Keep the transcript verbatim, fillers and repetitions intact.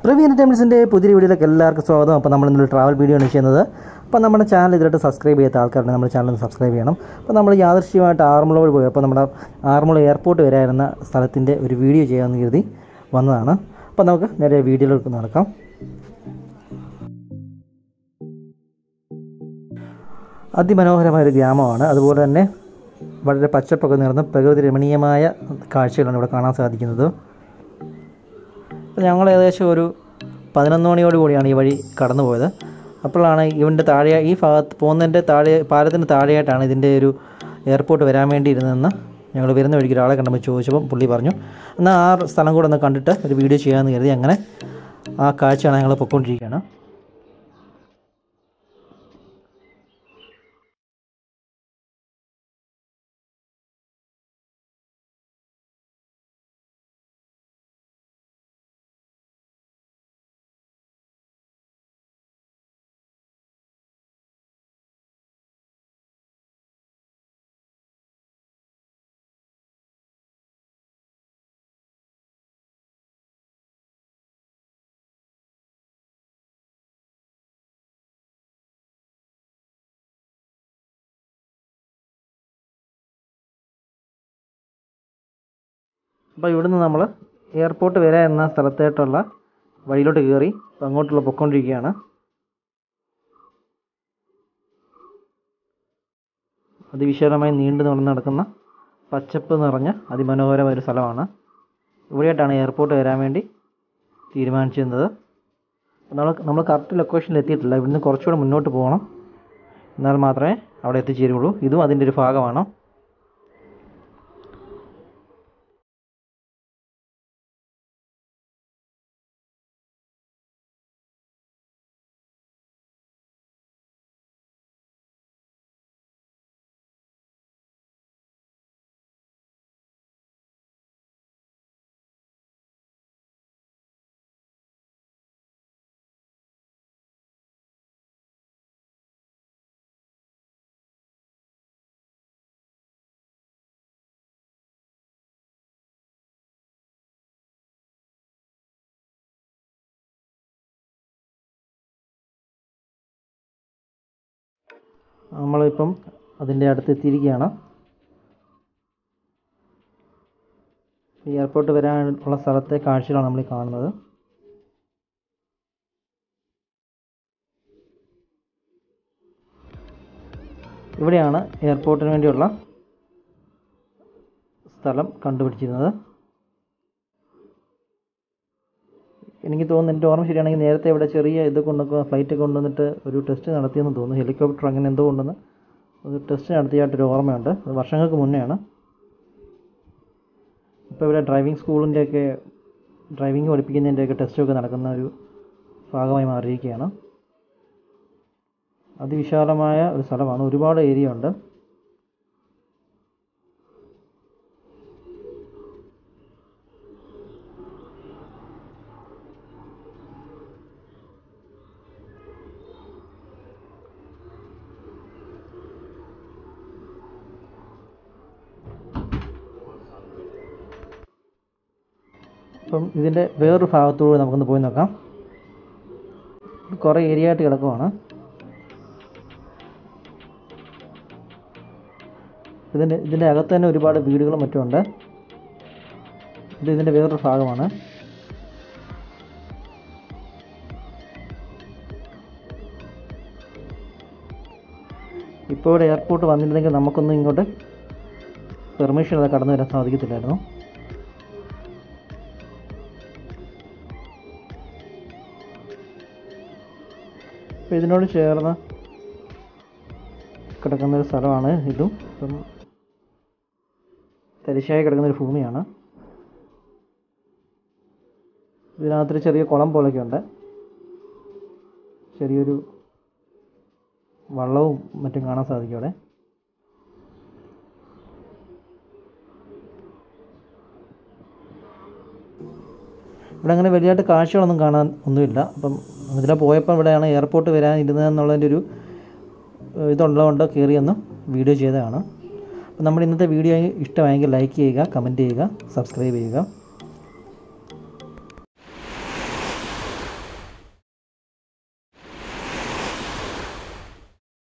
പ്രവീൺ എൻ്റർടൈൻമെൻറ്റ്സിൻ്റെ പുതിയ വീഡിയോയിലേക്ക് എല്ലാവർക്കും സ്വാഗതം. അപ്പോൾ നമ്മൾ ഇന്നൊരു ട്രാവൽ വീഡിയോ ആണ് ചെയ്യുന്നത്. അപ്പോൾ നമ്മുടെ ചാനൽ ഇതിലായിട്ട് സബ്സ്ക്രൈബ് ചെയ്യാത്ത ആൾക്കാരുണ്ട്, നമ്മുടെ ചാനൽ ഒന്ന് സബ്സ്ക്രൈബ് ചെയ്യണം. അപ്പോൾ നമ്മൾ യാദൃശ്യമായിട്ട് ആറന്മുള വഴി പോയി. അപ്പോൾ നമ്മുടെ ആറന്മുള എയർപോർട്ട് വരായിരുന്ന സ്ഥലത്തിൻ്റെ ഒരു വീഡിയോ ചെയ്യാമെന്ന് കരുതി വന്നതാണ്. അപ്പോൾ നമുക്ക് നേരെ വീഡിയോയിലേക്ക് നടക്കാം. അതിമനോഹരമായൊരു ഗ്രാമമാണ്. അതുപോലെ തന്നെ വളരെ പച്ചപ്പൊക്കെ നിറഞ്ഞ പ്രകൃതി രമണീയമായ കാഴ്ചകളാണ് ഇവിടെ കാണാൻ സാധിക്കുന്നത്. ഞങ്ങൾ ഏകദേശം ഒരു പതിനൊന്ന് മണിയോട് കൂടിയാണ് ഈ വഴി കടന്നു പോയത്. അപ്പോഴാണ് ഇവൻ്റെ താഴെ ഈ ഭാഗത്ത് പോകുന്നതിൻ്റെ താഴെ പാലത്തിന് താഴെയായിട്ടാണ് ഇതിൻ്റെ ഒരു എയർപോർട്ട് വരാൻ വേണ്ടി ഇരുന്നതെന്ന് ഞങ്ങൾ വരുന്ന വഴിക്ക് ഒരാളെ കണ്ടപ്പോൾ ചോദിച്ചപ്പോൾ പുള്ളി പറഞ്ഞു, എന്നാൽ ആ സ്ഥലം കൂടെ ഒന്ന് കണ്ടിട്ട് ഒരു വീഡിയോ ചെയ്യാമെന്ന് കരുതി അങ്ങനെ ആ കാഴ്ചയാണ് ഞങ്ങൾ പൊയ്ക്കൊണ്ടിരിക്കുകയാണ്. അപ്പോൾ ഇവിടുന്ന് നമ്മൾ എയർപോർട്ട് വരെ എന്ന സ്ഥലത്തായിട്ടുള്ള വഴിയിലോട്ട് കയറി അങ്ങോട്ടുള്ള പൊയ്ക്കൊണ്ടിരിക്കുകയാണ്. അതിവിശാലമായി നീണ്ടു നിറഞ്ഞ് നടക്കുന്ന പച്ചപ്പ് നിറഞ്ഞ അതിമനോഹരമായ ഒരു സ്ഥലമാണ്. ഇവിടെയായിട്ടാണ് എയർപോർട്ട് വരാൻ വേണ്ടി തീരുമാനിച്ചിരുന്നത്. നമ്മൾ നമ്മൾ കറക്റ്റ് ലൊക്കേഷനിൽ എത്തിയിട്ടില്ല. ഇവിടുന്ന് കുറച്ചുകൂടെ മുന്നോട്ട് പോകണം, എന്നാൽ മാത്രമേ അവിടെ എത്തിച്ചേരുള്ളൂ. ഇതും അതിൻ്റെ ഒരു ഭാഗമാണ്. നമ്മളിപ്പം അതിൻ്റെ അടുത്ത് എത്തിയിരിക്കുകയാണ്. എയർപോർട്ട് വരാനുള്ള സ്ഥലത്തെ കാഴ്ചകളാണ് നമ്മൾ കാണുന്നത്. ഇവിടെയാണ് എയർപോർട്ടിന് വേണ്ടിയുള്ള സ്ഥലം കണ്ടുപിടിച്ചിരുന്നത്. എനിക്ക് തോന്നുന്നു, എൻ്റെ ഓർമ്മ ശരിയാണെങ്കിൽ നേരത്തെ ഇവിടെ ചെറിയ ഇത് കൊണ്ടൊക്കെ ഫ്ലൈറ്റ് കൊണ്ടുവന്നിട്ട് ഒരു ടെസ്റ്റ് നടത്തിയെന്ന് തോന്നുന്നു. ഹെലികോപ്റ്റർ അങ്ങനെ എന്തോ കൊണ്ടുവന്ന് ഒരു ടെസ്റ്റ് നടത്തിയായിട്ടൊരു ഓർമ്മയുണ്ട്. അത് വർഷങ്ങൾക്ക് മുന്നെയാണ്. ഇപ്പോൾ ഇവിടെ ഡ്രൈവിംഗ് സ്കൂളിൻ്റെയൊക്കെ ഡ്രൈവിംഗ് പഠിപ്പിക്കുന്നതിൻ്റെയൊക്കെ ടെസ്റ്റൊക്കെ നടക്കുന്ന ഒരു ഭാഗമായി മാറിയിരിക്കുകയാണ്. അതിവിശാലമായ ഒരു സ്ഥലമാണ്. ഒരുപാട് ഏരിയ ഉണ്ട്. അപ്പം ഇതിൻ്റെ വേറൊരു ഭാഗത്തൂടെ നമുക്കൊന്ന് പോയി നോക്കാം. കുറേ ഏരിയ ആയിട്ട് കിടക്കുവാണ്. ഇതിൻ്റെ ഇതിൻ്റെ അകത്ത് തന്നെ ഒരുപാട് വീടുകളും മറ്റുമുണ്ട്. ഇത് ഇതിൻ്റെ വേറൊരു ഭാഗമാണ്. ഇപ്പോൾ ഇവിടെ എയർപോർട്ട് വന്നിരുന്നെങ്കിൽ നമുക്കൊന്നും ഇങ്ങോട്ട് പെർമിഷൻ അത് കടന്നു വരാൻ സാധിക്കത്തില്ലായിരുന്നു. അപ്പോൾ ഇതിനോട് ചേർന്ന് കിടക്കുന്നൊരു സ്ഥലമാണ് ഇതും. ഇപ്പം തരിശായി കിടക്കുന്നൊരു ഭൂമിയാണ്. ഇതിനകത്തൊരു ചെറിയ കുളം പോലെയൊക്കെ ഉണ്ട്. ചെറിയൊരു വള്ളവും മറ്റും കാണാൻ സാധിക്കും അവിടെ. ഇവിടെ അങ്ങനെ വലിയതായിട്ട് കാഴ്ചകളൊന്നും കാണാൻ ഒന്നുമില്ല. അപ്പം ഇതിലെ പോയപ്പോൾ ഇവിടെയാണ് എയർപോർട്ട് വരാൻ ഇരുന്നതെന്നുള്ളതിൻ്റെ ഒരു ഇതുള്ളതുകൊണ്ട് കയറിയൊന്ന് വീഡിയോ ചെയ്തതാണ്. അപ്പോൾ നമ്മുടെ ഇന്നത്തെ വീഡിയോ ഇഷ്ടമായെങ്കിൽ ലൈക്ക് ചെയ്യുക, കമൻറ്റ് ചെയ്യുക, സബ്സ്ക്രൈബ് ചെയ്യുക.